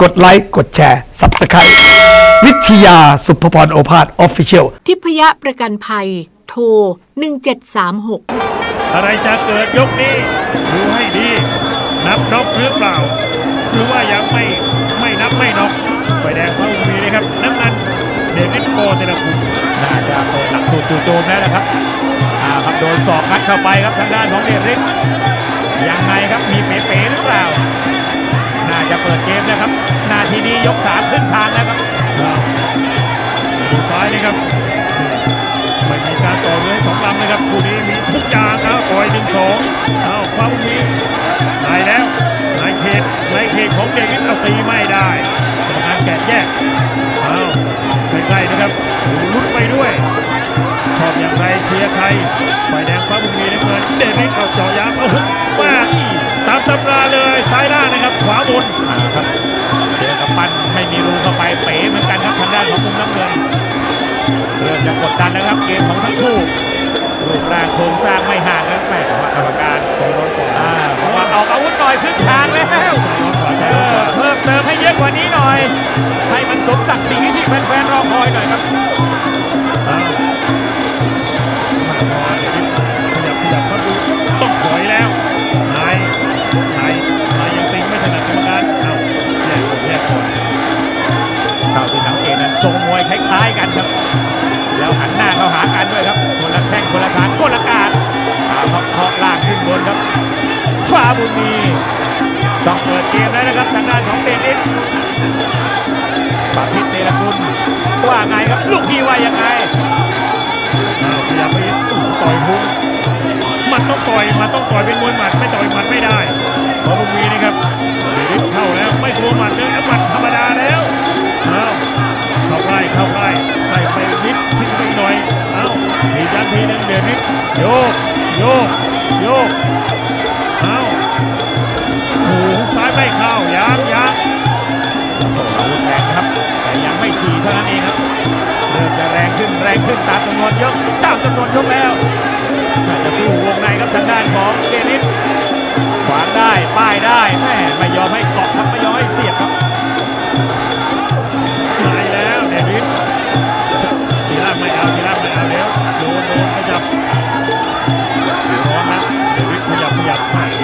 กดไลค์กดแชร์ Subscribe วิทยาสุภพรโอภาส Official ทิพยประกันภัยโทร1736 อะไรจะเกิดยกนี้ดูให้ดีนับน็อกหรือเปล่าหรือว่ายังไม่นับไม่น็อกไฟแดงฟ้าบุญมีนะครับน้ำเงินเดวิดโกเตลคุมน่าจะเปิดหลักสูตรจู่โจมแล้วนะครับครับโดนศอกงัดเข้าไปครับทางด้านของเดวิดยังไงครับมีเป๋ๆหรือเปล่าน่าจะเปิดเกมนะครับนาทีนี้ยก3ครึ่งทางแล้วครับดูซ้ายนะครับไม่มีการต่อเรือสองลำนะครับคู่นี้มีทุกอย่างนะปล่อย1-2เอาฟ้าบุญมีนายแล้วนายเขตของเดวิดเอาตีไม่ได้กรรมการแกะแยกเอาใกล้ๆนะครับลุ้นไปด้วยชอบอย่างไรเชียร์ใครฝ่ายแดงฟ้าบุญมีน้ำเงินเดวิดเอาเจาะยางเอาหุบมาตามตำราเลยซ้ายล่างนะครับขวาบนครับเจอกับปั้นไม่มีรูเข้าไปเป๋เหมือนกันครับทางด้านของมุมน้ำเงินเริ่มจะกดดันนะครับเกมของทั้งคู่รูปร่างโครงสร้างไม่ห่างกันแม่กรรมการบอกว่าออกอาวุธหน่อยครึ่งทางแล้วเพิ่มเติมให้เยอะกว่านี้หน่อยให้มันสมศักดิ์ศรีที่แฟนๆรอคอยหน่อยครับขยับเขาดูต้องถอยแล้วนายยังติงไม่ถนัดกรรมการเอาแยกก่อนเท่าที่สังเกตนั้นทรงมวยคล้ายๆกันครับแล้วหันหน้าเข้าหากันด้วยครับคนละแข้งคนละขาคนละการเคาะล่างขึ้นบนครับฟ้าบุญมีต้องเปิดเกมแล้วนะครับทางด้านของเดนิสปาพิษเตลกุลว่าไงครับลูกพี่ว่ายังไงพยายามไปต่อยพุงมันต้องต่อยเป็นมวยหมัดไม่ต่อยหมัดไม่ได้ฟ้าบุญมีนะครับเดนิสเข้าแล้วไม่กลัวหมัดเลยหมัดธรรมดาแล้วเข้าใกล้ไปนิดชิงไปหน่อยทียันทีนึงเดวิดโยกหูซ้ายไม่เข้ายังอาวุธแรงนะครับแต่ยังไม่ถี่เท่านั้นเองครับเริ่มจะแรงขึ้นตามจำนวนยกแล้วจะสู้วงในครับทางด้านของเดนิสขวางได้ป้ายได้แม่ไม่ยอมให้เกาะครับไม่ยอมให้เสียบครับตายแล้วเดวิดทีล่างไม่เอาแล้วโดนขยับร้อนนะเดวิดขยับจะ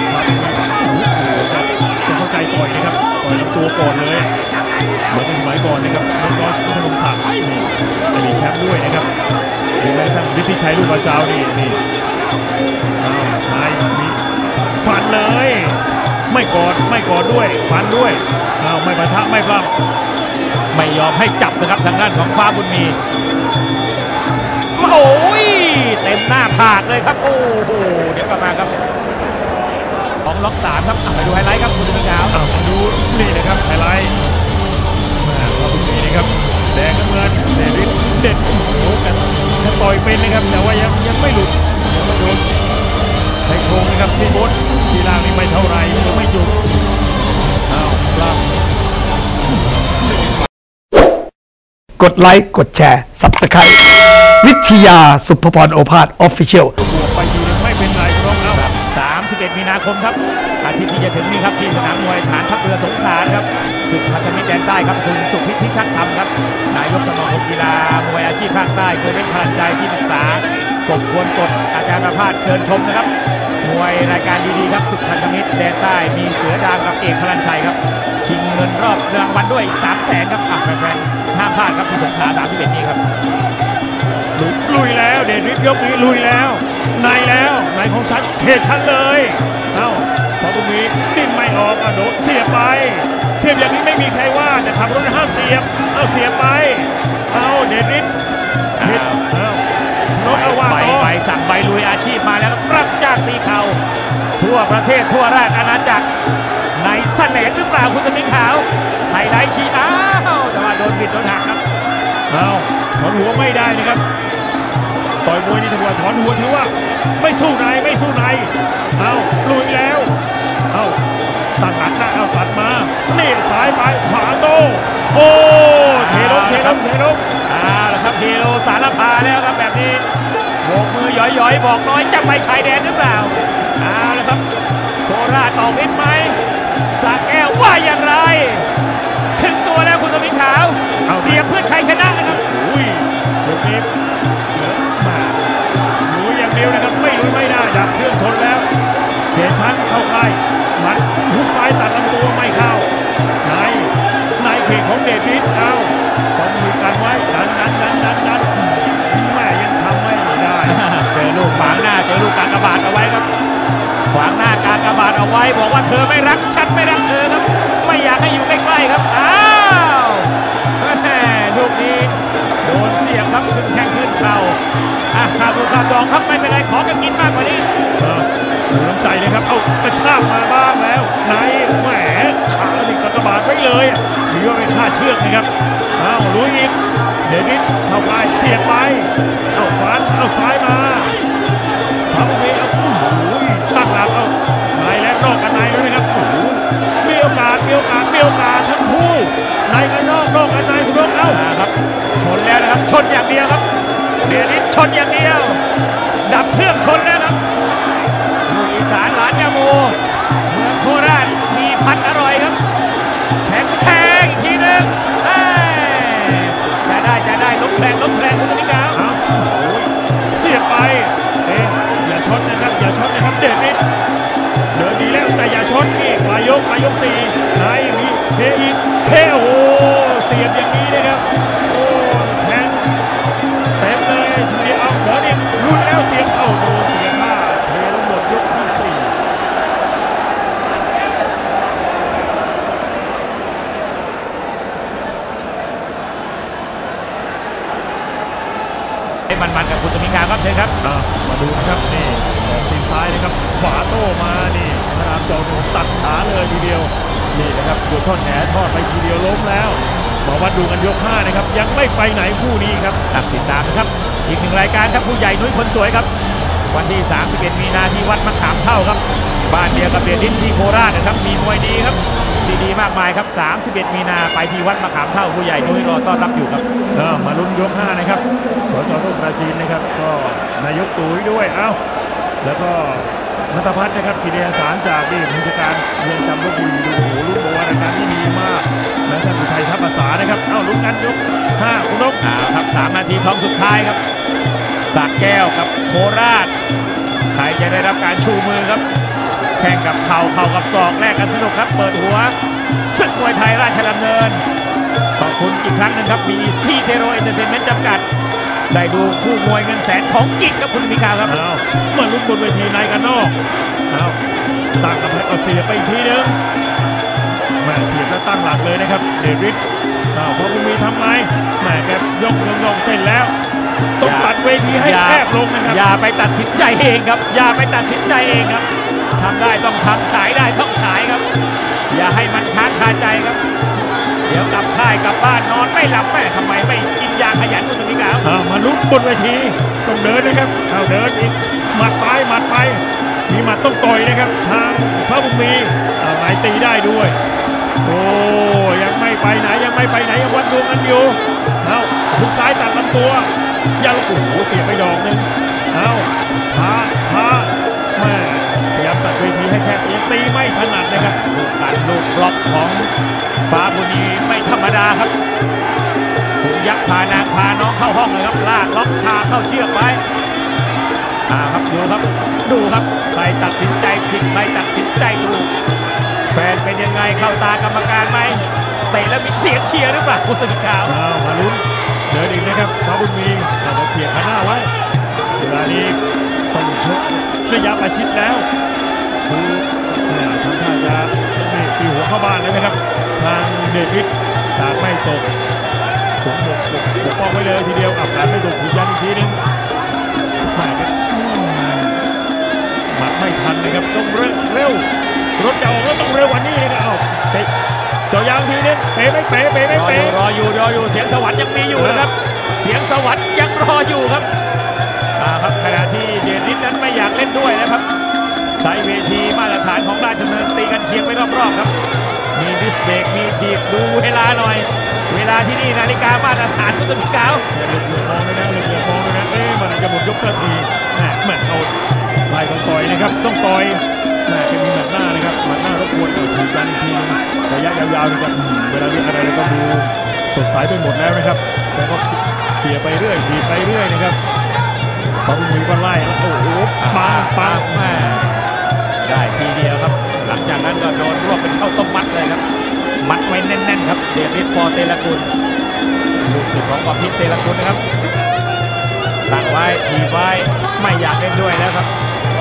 เข้าใจต่อยนะครับต่อยลำตัวก่อนเลยเหมือนสมัยก่อนนะครับน้องรอชธนงศักดิ์อดีตแชมป์ด้วยนะครับดูแลท่านฤทธิชัยลูกกระเจ้านี่นายมีฟันเลยไม่กอดด้วยฟันด้วยไม่ปะทะไม่ปล้ำไม่ยอมให้จับนะครับทางด้านของฟ้าบุญมีโอ้ยเต็มหน้าผากเลยครับโอ้โหเดี๋ยวกลับมาครับของล็อก3ครับไปดูไฮไลท์ครับคุณผู้ชมดูนี่นะครับไฮไลท์ฟ้าบุญมีนะครับแดงน้ำเงินเดวิดเด็ดโอ้กันถ้าต่อยเป็นนะครับแต่ว่ายังไม่หลุดยังไม่โดนใช้โครงนะครับซีบดซีล่างนี่ไม่เท่าไรยังไม่จุกล่างกดไลค์กดแชร์ Subscribe วิทยาสุภพรโอภาส Official บวกไปทีนึงไม่เป็นไรน้องครับ 31 มีนาคมครับอาทิตย์ที่จะถึงนี้ครับที่สนามมวยฐานทัพเรือสงขลาครับศึกพันธมิตรแดนใต้ครับคุณสุพิษพิทักษ์ธรรมครับนายกสมาคมกีฬามวยอาชีพภาคใต้โค้ชพลันใจที่ปรึกษากบควรกดอาจารย์ประภาสเชิญชมนะครับมวยรายการดีๆครับศึกพันธมิตรแดนใต้มีเสือดาวกับเอกพลันชัยครับชิงเงินรอบรางวัลด้วย300,000ครับแฟนๆห้ามพลาดครับที่สงขลา31 นี้ครับลุยแล้วเดวิดยกนี้ลุยแล้วในของฉันเทฉันเลยฟ้าบุญมีดิ้นไม่ออกโดดเสียบไปเสียบอย่างนี้ไม่มีใครว่าแต่ขับรถห้ามเสียบเสียบไปเดวิดรถเอาว่าใบสั่งใบลุยอาชีพมาแล้วรับจ้างตีเข่าทั่วประเทศทั่วราชอาณาจักรในเสน่ห์หรือเปล่าคุณสมิงขาวไฮไลท์ชี้แต่ว่าโดนบิดโดนหักครับถอนหัวไม่ได้นะครับต่อยมวยนี่ถือว่าถอนหัวถือว่าไม่สู้ในลุยแล้วตั้งหลักนะตัดมานี่สายไปขวาโตเทลงแล้วครับเทโลสารพาแล้วครับแบบนี้โบกมือหย่อยบอกน้อยจะไปชายแดนหรือเปล่าแล้วครับโคราชต่อพิษไหมสระแก้วว่าอย่างไรเพื่อชัยชนะนะครับอุ้ยลูกนี้เหลือมาลุยอย่างเดียวนะครับไม่ลุยไม่ได้ดับเครื่องชนแล้วเขียชั้นเข้าใกล้มันหุกซ้ายตัดลำตัวไม่เข้านายเขตของเดวิดเอาต้องมีกันไว้ดันแม่ยังทำไม่ได้เจอลูกขวางหน้าเจอลูกกากบาทเอาไว้ครับขวางหน้ากากบาทเอาไว้บอกว่าเธอไม่รักฉันไม่รักเธอครับไม่อยากให้อยู่ใกล้ๆครับอ้าวลูกนี้โดนเสียบครับขึ้นแข้งขึ้นเข่าข้าวข้าวดองครับไม่เป็นไรขอกันกินมากกว่านี้ดูน้ำใจนะครับเอากระชากมาบ้างแล้วนายแหมขาหนึ่งกระบาดไว้เลยหรือว่าเป็นค่าเชือกนะครับเอาลุยอีกเดวิดเข้าไปเสียบไปเอาฟันเอาซ้ายมาทำเองเอาตั้งหลักเอานายและนอกกันนายด้วยนะครับมีโอกาสทั้งคู่นายกันนอกกันนายคุณนกเอาครับชนแล้วนะครับชนอย่างเดียวครับเดวิดชนอย่างเดียวดับเครื่องชนแล้วครับลูกอีสานหลานยาโมเมืองโคราชมีพันอร่อยครับแทงอีกทีหนึ่งจะได้ล้มแรงคุณนิกาวเสียบไปอย่าช็อตนะครับเดวิดเดินดีแล้วแต่อย่าช็อตอีกปลายยกสี่นายมีเทโอ้เสียบอย่างนี้นะครับโอ้แทงเต็มเลยทีเดียวเอาเดินอีกลุยแล้วเสียบเอาโดนเสียห้าเทแล้วหมดยกที่สี่มันกับคุณสมิงาครับเชิญครับมาดูนะครับนี่ออกตีซ้ายนะครับขวาโต้มานี่พระรามจอมตัดขาเลยทีเดียวนี่นะครับดูท่อนแหนทอดไปทีเดียวล้มแล้วมาวัดดูกันยก5นะครับยังไม่ไปไหนคู่นี้ครับติดตามนะครับอีกหนึ่งรายการครับผู้ใหญ่นุ้ยคนสวยครับวันที่31มีนาที่วัดมะขามเท่าครับบ้านเดียวกับเดลินที่โคราชนะครับมีมวยดีครับดีมากมายครับ31มีนาไปที่วัดมะขามเท่าผู้ใหญ่นุ้ยรอต้อนรับอยู่ครับมาลุ้นยก5นะครับสจ.รุ่งปราจีนนะครับก็นายกตุ๋ยด้วยแล้วก็นัทพัฒน์นะครับศิริสารจากผู้จัดการเรือนจำลพบุรีดูโอ้โหลุ้นบอกว่ารายการที่ดีมากและท่านอุทัยทัพภาษานะครับลุ้นกันยก5คุณนกครับ3นาทีท้องสุดท้ายครับสระแก้วกับโคราชใครจะได้รับการชูมือครับแข่งกับเข่ากับศอกแลกกันสนุกครับเปิดหัวศึกมวยไทยราชดำเนินขอบคุณอีกครั้งนึงครับมีซีเทโรเอนเตอร์เทนเมนต์จำกัดได้ดูคู่มวยเงินแสนของกิ๊กกับคุณพิคาครับมาลุ้นบนเวทีในกันนอกตั้งกำแพงเอาเสียไปอีกทีนึงมาเสียบแล้วตั้งหลักเลยนะครับเดวิดพอคุณมีทำไงแม่แกยกเต้นแล้วต้องตัดเวทีให้แคบลงนะครับอย่าไปตัดสินใจเองครับทำได้ต้องทำฉายได้ต้องฉายครับอย่าให้มันค้างคาใจครับเดี๋ยวกลับค่ายกลับบ้านนอนไม่หลับทำไมไม่กินยาขยันคุณพิกามาลุ้นบนเวทีต้องเดินนะครับเดินอีกหมัดไปมีหมัดต้องต่อยนะครับทางพระบุญมีไหนตีได้ด้วยโอ้ยังไม่ไปไหนยังวัดดวงกันอยู่ทุกซ้ายตัดลำตัวยังโอ้โหเสียไปดอกนึงพาแม่พยายามตัดเวทีให้แคบยังตีไม่ถนัดนะครับลูกบล็อกของฟ้าบุญมีไม่ธรรมดาครับถูกยักษ์พานางพาน้องเข้าห้องเลยครับลากล็อกคาเข้าเชือกไว้ครับดูครับใครตัดสินใจผิดใครตัดสินใจถูกแฟนเป็นยังไงเข้าตากรรมการไหมเตะแล้วมีเสียงเชียร์หรือเปล่าคุณตื่นข่าวมาลุ้นเดินอีกนะครับฟ้าบุญมีเราเขี่ยขาหน้าไว้เวลานี้ต้องชกระยะประชิดแล้วคือทำท่าจะตีหัวเข้าบ้านเลยนะครับทางเดวิดตากไม่ตกสมบกปกป้องไว้เลยทีเดียวการไม่ตกยืนยันอีกทีนึงหมัดไม่ทันนะครับต้องเร็วรถจะออกแล้วต้องเร็วกว่านี้นะครับเจาะยางทีนึงเป๋ไม่รออยู่เสียงสวรรค์ยังมีอยู่นะครับเสียงสวรรค์ยังรออยู่ครับครับขณะที่เดนิสนั้นไม่อยากเล่นด้วยนะครับใช้เวทีมาตรฐานของราชดำเนินตีกันเชียงไปรอบๆครับมีดิสเบรกมีทีบดูเวลาหน่อยเวลาที่นี่นาฬิกามาตรฐานคุณต้นพิกาวเหลือมองเลยนะมันจะหมดยกสักทีเหมือนเอาไล่ของต่อยนะครับต้องต่อยเป็นมีหมัดหน้านะครับหมัดหน้ารบกควรถูกดันทีระยะยาวๆนะครับเวลาเรียกอะไรก็ดูสดใสไปหมดแล้วนะครับแต่ก็เขี่ยไปเรื่อยขี่ไปเรื่อยนะครับพอมีก็ไล่โอ้โหปังแม่ได้ทีเดียวครับหลังจากนั้นก็โดนรวบเป็นข้าวต้มมัดเลยครับมัดไว้แน่นๆครับเดวิด ปอเตลกุลลูกศิษย์ของความพิษเตลกุลนะครับตั้งไว้ทีไว้ไม่อยากเล่นด้วยแล้วครับ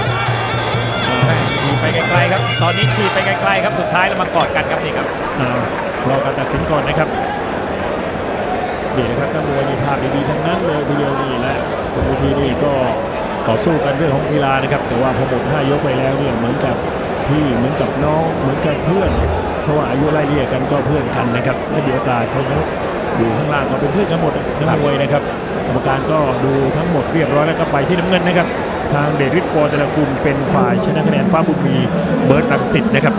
ทีไปไกลๆครับตอนนี้ทีไปไกลๆครับสุดท้ายแล้วมากอดกันครับนี่ครับรอการตัดสินก่อนนะครับนี่นะครับนักมวยมีภาพดีๆทั้งนั้นเลยทีเดียวนี่แหละบนเวทีนี่ก็ต่อสู้กันเรื่องของกีฬานะครับแต่ว่าพอหมด5 ยกไปแล้วเนี่ยเหมือนกับพี่เหมือนกับน้องเหมือนกับเพื่อนเพราะว่าอายุไล่เลี่ยกันก็เพื่อนกันนะครับไม่มีโอกาสเขาอยู่ข้างล่างก็เป็นเพื่อนกันหมดนักมวยนะครับกรรมการก็ดูทั้งหมดเรียบร้อยแล้วก็ไปที่น้ำเงินนะครับทางเดวิด ปอเตลกุลเป็นฝ่ายชนะคะแนนฟ้าบุญมีเบิร์ตรังสิตนะครับ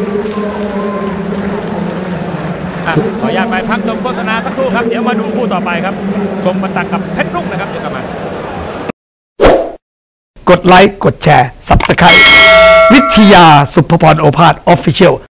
ขออนุญาตไปพักชมโฆษณาสักครู่ครับเดี๋ยวมาดูคู่ต่อไปครับกรมตักกับเพชรรุ่งนะครับเดี๋ยวกลับมากดไลค์กดแชร์ Subscribe วิทยาสุภพรโอภาส Official